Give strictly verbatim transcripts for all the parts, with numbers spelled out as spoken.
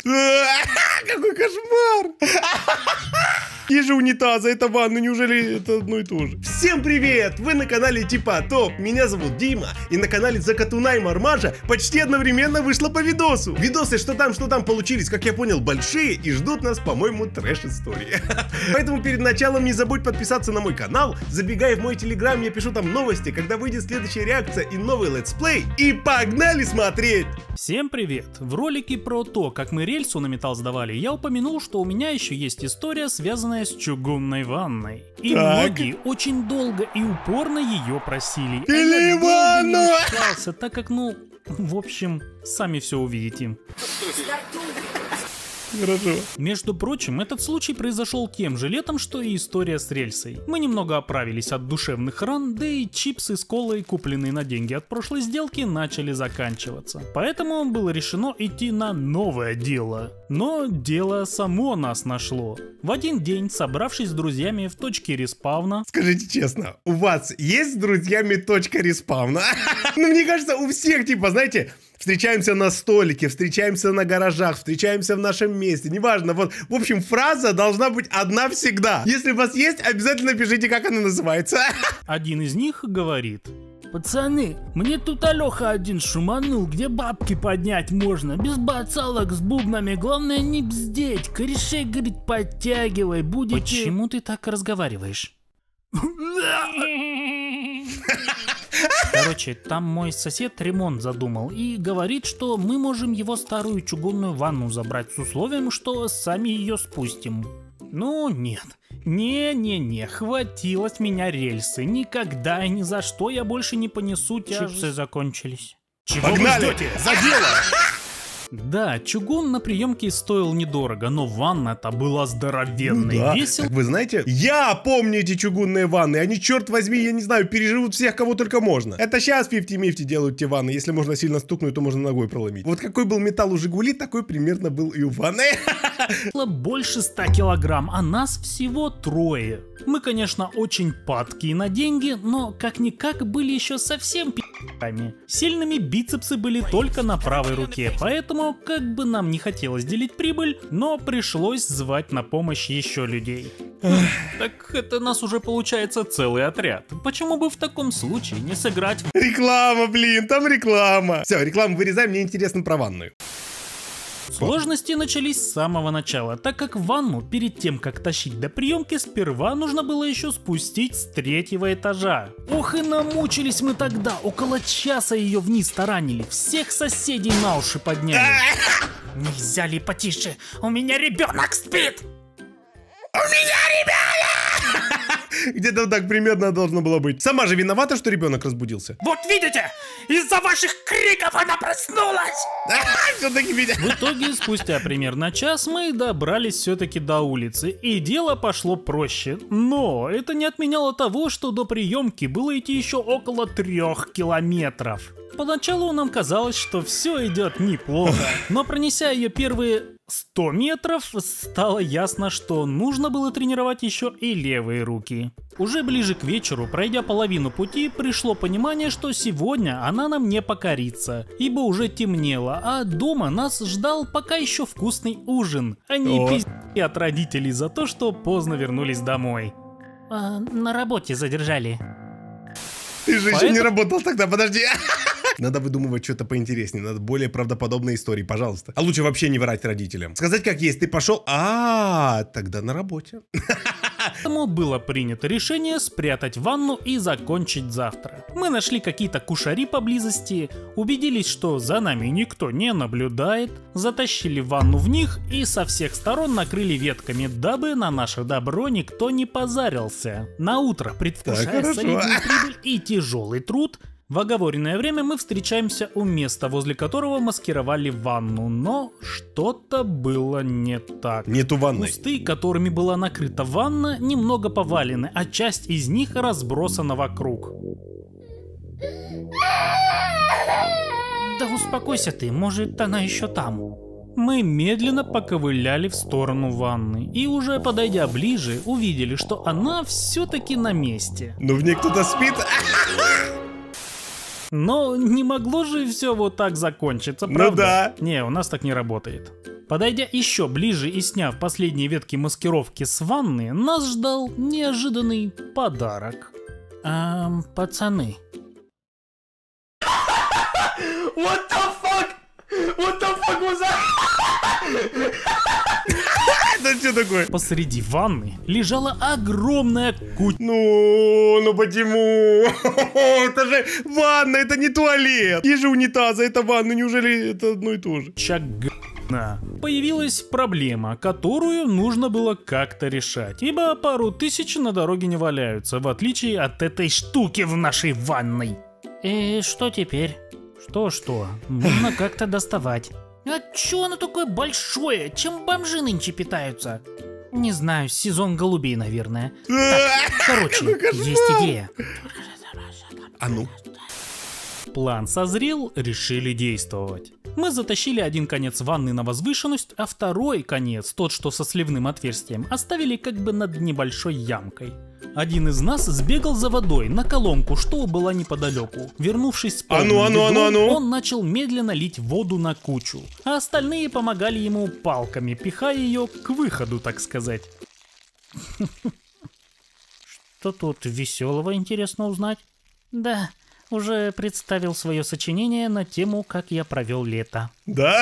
Какой кошмар! Есть же унитазы, это ванна, неужели это одно и то же? Всем привет! Вы на канале Типа Топ, меня зовут Дима, и на канале Закатуна и Мармажа почти одновременно вышло по видосу. Видосы что там, что там получились, как я понял, большие и ждут нас, по-моему, трэш-истории. Поэтому перед началом не забудь подписаться на мой канал, забегай в мой телеграм, я пишу там новости, когда выйдет следующая реакция и новый летсплей, и погнали смотреть! Всем привет! В ролике про то, как мы рельсу на металл сдавали, я упомянул, что у меня еще есть история, связанная с чугунной ванной. И так. Многие очень долго и упорно ее просили. Или ванну! Считался, так как, ну, в общем, сами все увидите. Хорошо. Между прочим, этот случай произошел тем же летом, что и история с рельсой. Мы немного оправились от душевных ран, да и чипсы с колой, купленные на деньги от прошлой сделки, начали заканчиваться. Поэтому было решено идти на новое дело. Но дело само нас нашло. В один день, собравшись с друзьями в точке респавна... Скажите честно, у вас есть с друзьями точка респавна? Ну, мне кажется, у всех, типа, знаете... Встречаемся на столике, встречаемся на гаражах, встречаемся в нашем месте, неважно. Вот, в общем, фраза должна быть одна всегда. Если у вас есть, обязательно пишите, как она называется. Один из них говорит: пацаны, мне тут Алёха один шуманул, где бабки поднять можно, без бацалок с бубнами, главное не бздеть, корешей, говорит, подтягивай, будете... Почему ты так разговариваешь? Короче, там мой сосед ремонт задумал и говорит, что мы можем его старую чугунную ванну забрать с условием, что сами ее спустим. Ну нет, не-не-не, хватило с меня рельсы, никогда и ни за что я больше не понесу тяжесть. Чипсы закончились. Чего Погнали! Вы ждете? За дело! Да, чугун на приемке стоил недорого, но ванна-то была здоровенной, ну да. Весел... Так вы знаете, я помню эти чугунные ванны, они, черт возьми, я не знаю, переживут всех, кого только можно. Это сейчас фифти-мифти делают те ванны, если можно сильно стукнуть, то можно ногой проломить. Вот какой был металл у Жигули, такой примерно был и у ванны. Больше ста килограмм, а нас всего трое. Мы, конечно, очень падкие на деньги, но как-никак были еще совсем пи***ками. Сильными бицепсы были только на правой руке, поэтому, как бы нам не хотелось делить прибыль, но пришлось звать на помощь еще людей. Так это нас уже получается целый отряд. Почему бы в таком случае не сыграть в... Реклама, блин, там реклама. Все, рекламу вырезаем, мне интересно про ванную. Сложности начались с самого начала, так как ванну перед тем, как тащить до приемки, сперва нужно было еще спустить с третьего этажа. Ох и намучились мы тогда, около часа ее вниз таранили, всех соседей на уши подняли. Нельзя ли потише? У меня ребенок спит! У меня ребенок! Где-то так примерно должно было быть. Сама же виновата, что ребенок разбудился. Вот видите, из-за ваших криков она проснулась. Все-таки меня. В итоге, спустя примерно час, мы добрались все-таки до улицы, и дело пошло проще. Но это не отменяло того, что до приемки было идти еще около трех километров. Поначалу нам казалось, что все идет неплохо, но пронеся ее первые сто метров, стало ясно, что нужно было тренировать еще и левые руки. Уже ближе к вечеру, пройдя половину пути, пришло понимание, что сегодня она нам не покорится, ибо уже темнело, а дома нас ждал пока еще вкусный ужин, а не пиздец от родителей за то, что поздно вернулись домой. А, на работе задержали. Ты же Поэтому... еще не работал тогда, подожди. Надо выдумывать что-то поинтереснее, надо более правдоподобные истории, пожалуйста. А лучше вообще не врать родителям. Сказать как есть, ты пошел, а, тогда на работе. Поэтому было принято решение спрятать ванну и закончить завтра. Мы нашли какие-то кушари поблизости, убедились, что за нами никто не наблюдает, затащили ванну в них и со всех сторон накрыли ветками, дабы на наше добро никто не позарился. На утро, предвкушая солидную прибыль и тяжелый труд, в оговоренное время мы встречаемся у места, возле которого маскировали ванну, но что-то было не так. Нету ванны. Кусты, которыми была накрыта ванна, немного повалены, а часть из них разбросана вокруг. Да успокойся ты, может она еще там. Мы медленно поковыляли в сторону ванны и уже подойдя ближе, увидели, что она все-таки на месте. Но в ней кто-то спит. Но не могло же все вот так закончиться, правда? Ну да. Не, у нас так не работает. Подойдя еще ближе и сняв последние ветки маскировки с ванны, нас ждал неожиданный подарок. Эм, пацаны. What the fuck? What the fuck was that? Это что такое? Посреди ванны лежала огромная куча. Ну, ну почему? Это же ванна, это не туалет. Есть же унитаза, это ванна, неужели это одно и то же? Чагна. Появилась проблема, которую нужно было как-то решать, ибо пару тысяч на дороге не валяются, в отличие от этой штуки в нашей ванной. И что теперь? Что-что? Нужно как-то доставать. А чё оно такое большое? Чем бомжи нынче питаются? Не знаю, сезон голубей, наверное. Так, короче, есть идея. А ну? План созрел, решили действовать. Мы затащили один конец ванны на возвышенность, а второй конец, тот что со сливным отверстием, оставили как бы над небольшой ямкой. Один из нас сбегал за водой на колонку, что была неподалеку. Вернувшись с полным а ну, а ну, а ну, а ну. он начал медленно лить воду на кучу, а остальные помогали ему палками, пихая ее к выходу, так сказать. Что тут веселого, интересно узнать? Да, уже представил свое сочинение на тему «Как я провел лето». Да?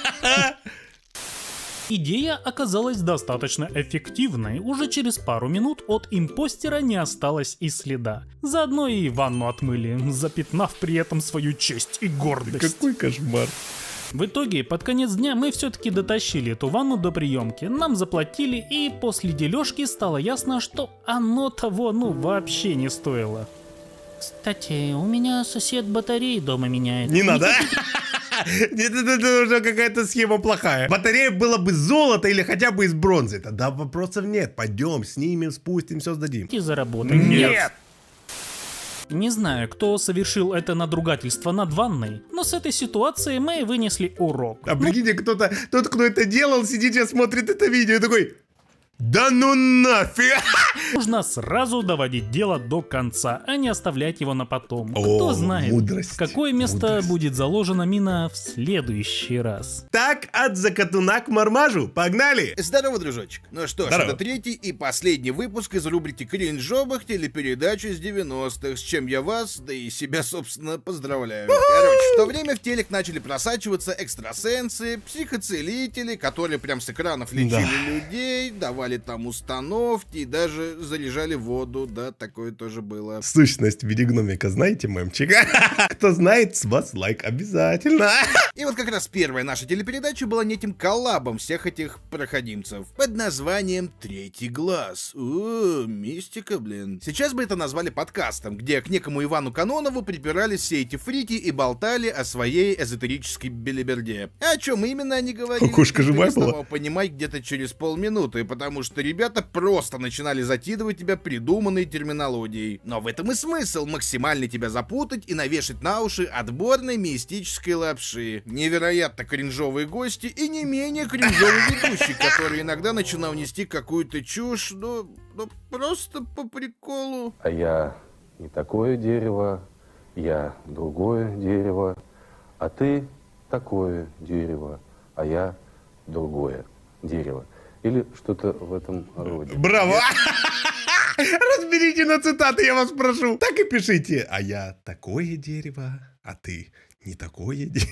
Идея оказалась достаточно эффективной. Уже через пару минут от импостера не осталось и следа. Заодно и ванну отмыли, запятнав при этом свою честь и гордость. Какой кошмар. В итоге, под конец дня мы все-таки дотащили эту ванну до приемки, нам заплатили, и после дележки стало ясно, что оно того ну вообще не стоило. Кстати, у меня сосед батареи дома меняет. Не надо. Нет, это уже какая-то схема плохая. Батарея была бы золото или хотя бы из бронзы. Тогда вопросов нет. Пойдем, снимем, спустим, все сдадим. И заработаем. Нет. Не знаю, кто совершил это надругательство над ванной, но с этой ситуации мы вынесли урок. А прикиньте, кто-то, тот, кто это делал, сидит и смотрит это видео и такой... Да ну нафиг! Нужно сразу доводить дело до конца, а не оставлять его на потом. О, Кто знает, мудрость, в какое место мудрость. будет заложена мина в следующий раз. Так, от закатуна к мармажу. Погнали! Здорово, дружочек. Ну что ж, Здорово. это третий и последний выпуск из рубрики кринжовых телепередач из девяностых, с чем я вас, да и себя, собственно, поздравляю. Короче, в то время в телек начали просачиваться экстрасенсы, психоцелители, которые прям с экранов лечили Да. людей, давали там установки и даже заряжали воду, да, такое тоже было. Сущность в виде гномика, знаете, мемчик? Кто знает, с вас лайк обязательно. И вот как раз первая наша телепередача была неким коллабом всех этих проходимцев под названием «Третий глаз». О, мистика, блин. Сейчас бы это назвали подкастом, где к некому Ивану Кононову припирались все эти фрики и болтали о своей эзотерической белиберде. О чем именно они говорили, Кукушка ты живая переставал была? понимать где-то через полминуты, потому что ребята просто начинали затидывать тебя придуманной терминологией. Но в этом и смысл — максимально тебя запутать и навешать на уши отборной мистической лапши. Невероятно кринжовые гости и не менее кринжовый ведущий, который иногда начинал нести какую-то чушь, но, но просто по приколу. А я не такое дерево, я другое дерево, а ты такое дерево, а я другое дерево. Или что-то в этом роде. Браво! Разберите на цитаты, я вас прошу. Так и пишите. А я такое дерево, а ты не такое дерево.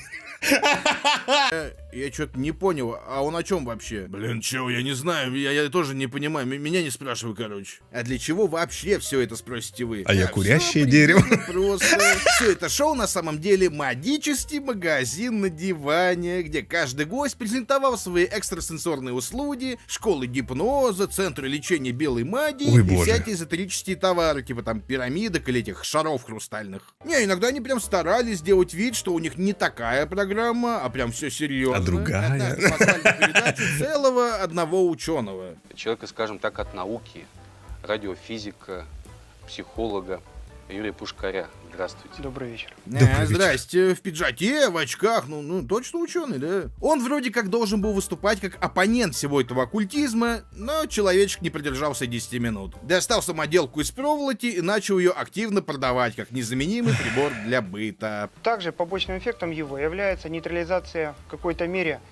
Я что-то не понял, а он о чем вообще? Блин, чё, я не знаю, я, я тоже не понимаю, м- меня не спрашивай, короче. А для чего вообще все это, спросите вы? А я всё курящее предельно дерево. Просто. Все это шоу на самом деле магический магазин на диване, где каждый гость презентовал свои экстрасенсорные услуги, школы гипноза, центры лечения белой магии Ой, и боже. всякие эзотерические товары, типа там пирамидок или этих шаров хрустальных. Не, иногда они прям старались сделать вид, что у них не такая программа, а прям все серьезно. А другая. Однажды послали передачу целого одного ученого. Человека, скажем так, от науки, радиофизика, психолога Юрия Пушкаря. Здравствуйте. Добрый вечер. Добрый А, вечер. здрасте, в пиджаке, в очках, ну, ну точно ученый, да? Он вроде как должен был выступать как оппонент всего этого оккультизма, но человечек не продержался десяти минут. Достал самоделку из проволоки и начал ее активно продавать как незаменимый прибор для быта. Также побочным эффектом его является нейтрализация в какой-то мере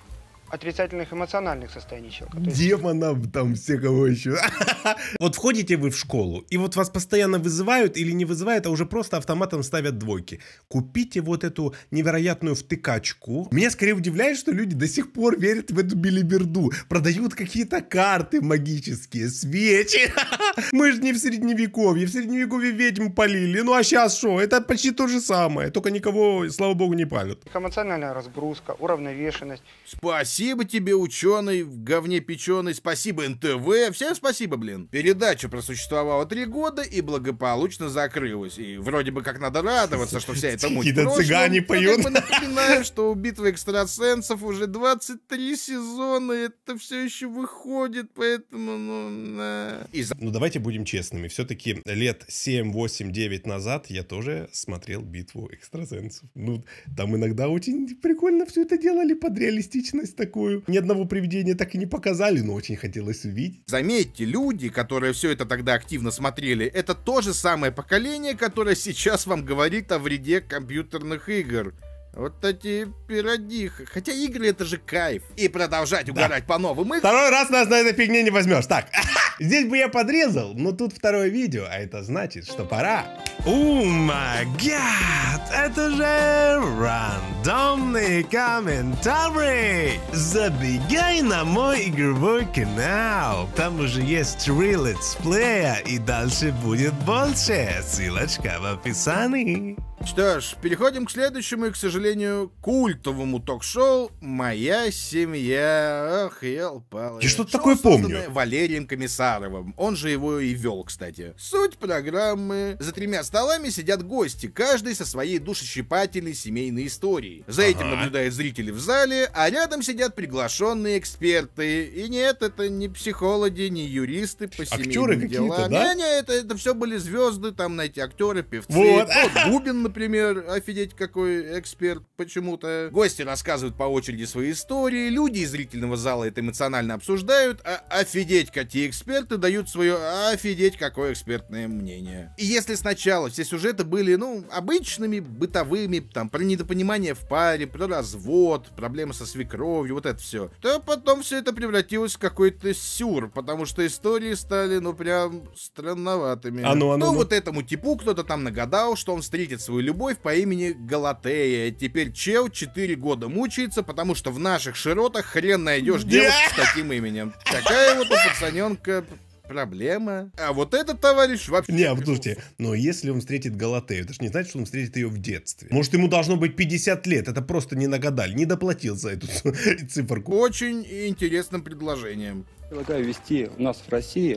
отрицательных эмоциональных состояний человека. То есть... Демонов там всякого еще. Вот входите вы в школу, и вот вас постоянно вызывают или не вызывают, а уже просто автоматом ставят двойки. Купите вот эту невероятную втыкачку. Меня скорее удивляет, что люди до сих пор верят в эту билиберду. Продают какие-то карты магические, свечи. Мы же не в средневековье. В средневековье ведьм полили. Ну а сейчас что? Это почти то же самое. Только никого, слава богу, не палят. Эмоциональная разгрузка, уравновешенность. Спасибо тебе, ученый, в говне печеный. Спасибо, эн тэ вэ. Всем спасибо, блин. Передача просуществовала три года и благополучно закрылась. И вроде бы как надо радоваться, что вся эта муть в прошлом. Цыгане поют. Я напоминаю, что у битвы экстрасенсов уже двадцать три сезона. Это все еще выходит, поэтому, ну... На... И за... Ну, давайте будем честными. Все-таки лет семь, восемь, девять назад я тоже смотрел битву экстрасенсов. Ну, там иногда очень прикольно все это делали под реалистичность такую. Ни одного привидения так и не показали, но очень хотелось увидеть. Заметьте, люди, которые все это тогда активно смотрели, это то же самое поколение, которое сейчас вам говорит о вреде компьютерных игр. Вот эти пиродихи. Хотя игры это же кайф. И продолжать угорать да. по новым играм. Второй раз нас на этой фигне не возьмешь. Так, здесь бы я подрезал, но тут второе видео, а это значит, что пора. О май гад, это же рандомный комментарий. Забегай на мой игровой канал. Там уже есть три летсплея и дальше будет больше. Ссылочка в описании. Что ж, переходим к следующему и, к сожалению, культовому ток-шоу «Моя семья». Ох, ел-пал. Я что-то такое помню. Валерием Комиссаровым. Он же его и вел, кстати. Суть программы. За тремя столами сидят гости, каждый со своей душещипательной семейной историей. За этим ага. наблюдают зрители в зале, а рядом сидят приглашенные эксперты. И нет, это не психологи, не юристы по семейным делам. Да? Не, не, это, это все были звезды, там, на эти актеры, певцы. Вот. Вот Губин, например, офигеть какой эксперт почему-то. Гости рассказывают по очереди свои истории, люди из зрительного зала это эмоционально обсуждают, а офигеть какие эксперты дают свое офигеть какое экспертное мнение. И если сначала все сюжеты были, ну, обычными, бытовыми, там, про недопонимание в паре, про развод, проблемы со свекровью, вот это все, то потом все это превратилось в какой-то сюр, потому что истории стали, ну, прям странноватыми. А ну, а ну, ну, вот этому типу кто-то там нагадал, что он встретит свою любовь по имени Галатея. Теперь чел четыре года мучается, потому что в наших широтах хрен найдешь девушку с таким именем. Такая вот у пацаненка проблема. А вот этот товарищ вообще... Не, слушайте, но если он встретит Галатею, это же не значит, что он встретит ее в детстве. Может, ему должно быть пятьдесят лет, это просто не нагадали, не доплатил за эту циферку. Очень интересным предложением. Предлагаю ввести у нас в России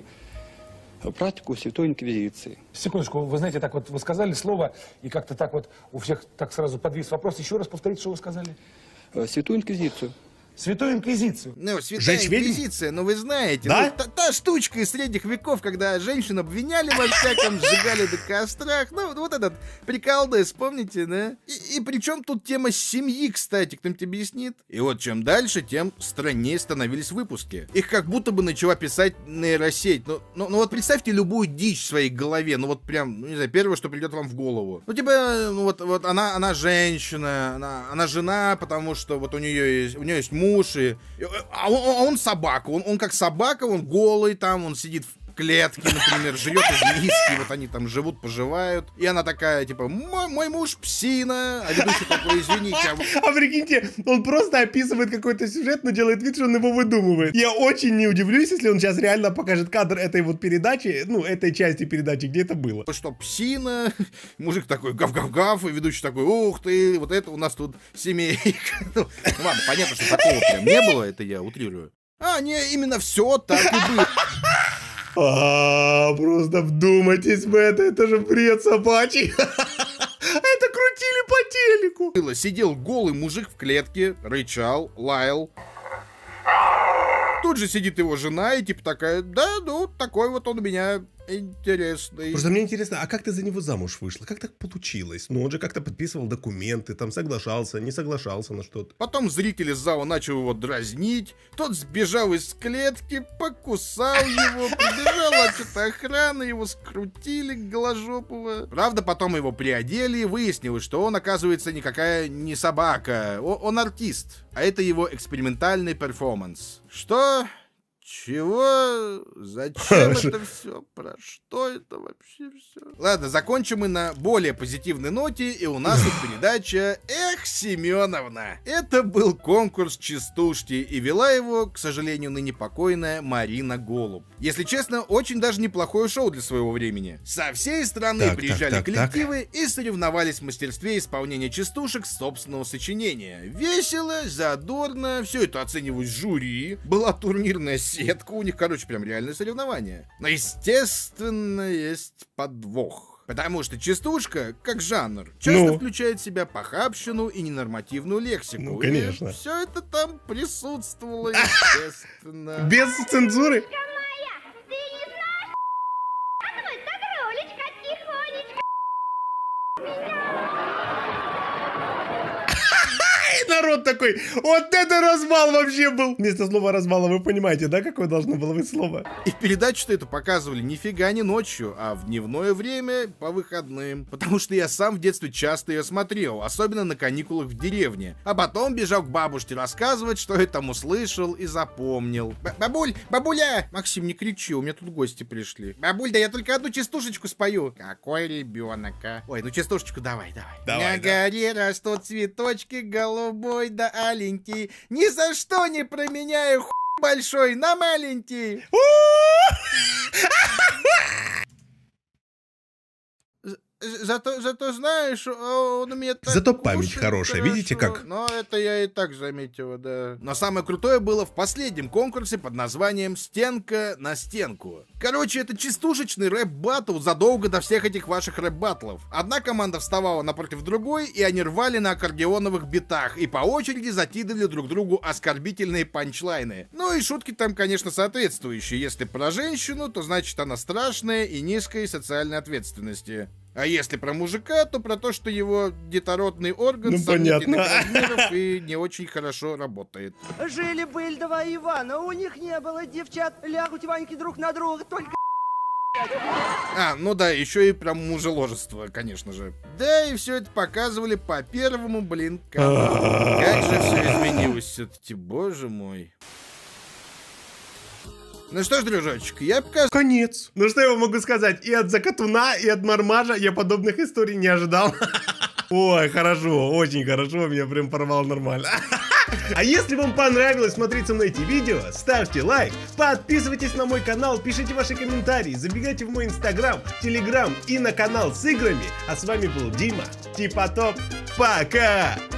практику Святой Инквизиции. Секундочку, вы знаете, так вот вы сказали слово, и как-то так вот у всех так сразу подвис вопрос. Еще раз повторите, что вы сказали? Святую Инквизицию. Святую Инквизицию. Ну, Святая Инквизиция, ну вы знаете, да? ну, та, та штучка из средних веков, когда женщин обвиняли во всяком, сжигали до кострах. Ну, вот этот прикол, да, вспомните, да? И, и причем тут тема семьи, кстати, кто-нибудь объяснит? И вот чем дальше, тем страннее становились выпуски. Их как будто бы начала писать нейросеть. Ну, ну, ну вот представьте любую дичь в своей голове, ну вот прям, ну не знаю, первое, что придет вам в голову. Ну типа, ну вот, вот она, она женщина, она, она жена, потому что вот у нее есть, у нее есть муж, муж, и, а, он, а он собака, он, он как собака, он голый там, он сидит в клетке, например, живет из миски, вот они там живут, поживают, и она такая, типа, мой, мой муж псина, а ведущий такой, извините. А... а прикиньте, он просто описывает какой-то сюжет, но делает вид, что он его выдумывает. Я очень не удивлюсь, если он сейчас реально покажет кадр этой вот передачи, ну, этой части передачи, где это было. Что, псина, мужик такой гав-гав-гав, и ведущий такой, ух ты, вот это у нас тут семейка. Ну, ладно, понятно, что такого прям не было, это я утрирую. А, не, именно все так и было. А, просто вдумайтесь в это, это же бред собачий. Это крутили по телеку. Сидел голый мужик в клетке, рычал, лаял. Тут же сидит его жена и типа такая, да, ну, такой вот он у меня интересный. Просто мне интересно, а как ты за него замуж вышла? Как так получилось? Ну, он же как-то подписывал документы, там соглашался, не соглашался на что-то. Потом зритель из зала начал его дразнить. Тот сбежал из клетки, покусал его, прибежала что-то охрана, его скрутили голожопого. Правда, потом его приодели, и выяснилось, что он, оказывается, никакая не собака. О- он артист, а это его экспериментальный перформанс. Что? Чего? Зачем это все? Про что это вообще все? Ладно, закончим мы на более позитивной ноте, и у нас тут передача «Эх, Семеновна». Это был конкурс частушки, и вела его, к сожалению, ныне покойная Марина Голуб. Если честно, очень даже неплохое шоу для своего времени. Со всей страны Так, приезжали так, так, коллективы и соревновались в мастерстве исполнения частушек собственного сочинения. Весело, задорно, все это оценивалось жюри. Была турнирная сетка, у них, короче, прям реальное соревнование. Но, естественно, есть подвох. Потому что частушка, как жанр, часто Ну? включает в себя похабщину и ненормативную лексику. Ну, конечно. Все это там присутствовало, естественно. Без цензуры? Народ такой, вот это развал вообще был. Вместо слова развала вы понимаете, да, какое должно было быть слово? И в передаче-то это показывали нифига не ночью, а в дневное время по выходным. Потому что я сам в детстве часто ее смотрел, особенно на каникулах в деревне. А потом бежал к бабушке рассказывать, что я там услышал и запомнил. Бабуль, бабуля! Максим, не кричи, у меня тут гости пришли. Бабуль, да я только одну частушечку спою. Какой ребенок, а? Ой, ну частушечку давай, давай. Давай, На да. горе растут цветочки голубой да аленький. Ни за что не променяю хуй большой на маленький. Зато, зато знаешь, он у меня так Зато память кушает хорошая, хорошо. видите как? Но это я и так заметил, да. Но самое крутое было в последнем конкурсе под названием «Стенка на стенку». Короче, это частушечный рэп-баттл задолго до всех этих ваших рэп-баттлов. Одна команда вставала напротив другой, и они рвали на аккордеоновых битах, и по очереди закидывали друг другу оскорбительные панчлайны. Ну и шутки там, конечно, соответствующие. Если про женщину, то значит она страшная и низкой социальной ответственности. А если про мужика, то про то, что его детородный орган Ну, сомнительных понятно. размеров и не очень хорошо работает. Жили-были два Ивана, у них не было девчат, лягут Ваньки друг на друга, только... А, ну да, еще и про мужеложество, конечно же. Да, и все это показывали по первому, блин, каналу. Как же все изменилось все-таки, боже мой. Ну что ж, дружочек, я покажу... Конец. Ну что я вам могу сказать? И от Закатуна, и от Мармажа я подобных историй не ожидал. Ой, хорошо, очень хорошо, меня прям порвало нормально. А если вам понравилось смотреть со мной эти видео, ставьте лайк, подписывайтесь на мой канал, пишите ваши комментарии, забегайте в мой инстаграм, телеграм и на канал с играми. А с вами был Дима, Типа Топ, пока!